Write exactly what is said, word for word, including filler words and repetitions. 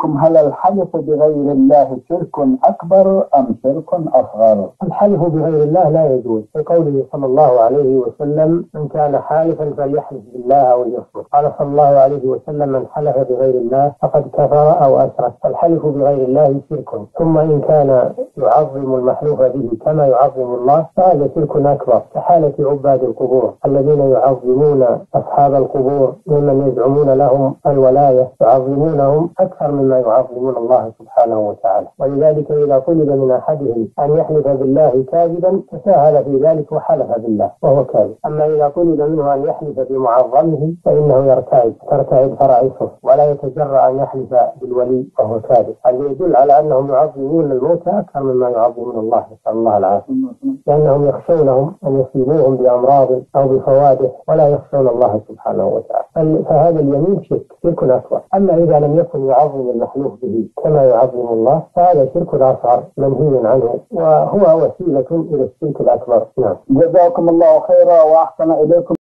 عليكم، هل الحلف بغير الله شرك أكبر أم شرك أصغر؟ الحلف بغير الله لا يجوز، لقوله صلى الله عليه وسلم: من كان حالفا فليحلف بالله أو ليصمت. قال صلى الله عليه وسلم: من حلف بغير الله فقد كفر أو أشرك. فالحلف بغير الله شرك، ثم إن كان يعظم المحلوف به كما يعظم الله فهذا شرك أكبر، كحالة عباد القبور الذين يعظمون أصحاب القبور ممن يزعمون لهم الولاية، يعظمونهم أكثر مما يعظمون الله سبحانه وتعالى. ولذلك إذا طلب من أحدهم أن يحلف بالله كاذبا تساهل في ذلك وحلف بالله وهو كاذب. أما إذا طلب منه أن يحلف بمعظمه فإنه يرتعد ترتعد فرائصه ولا يتجرأ أن يحلف بالولي وهو كاذب. هذا يدل على أنهم يعظمون الموتى أكثر مما يعظمون الله، نسأل الله العافية، لأنهم يخشونهم أن يصيبوهم بأمراض أو بفوادح ولا يخشون الله سبحانه وتعالى. فهذا اليمين شرك شرك أكبر. أما إذا لم يكن يعظم المحلوف به كما يعظم الله فهذا شرك أصغر منهي عنه، وهو وسيلة إلى الشرك الأكبر. نعم. جزاكم الله خيرا وأحسن إليكم.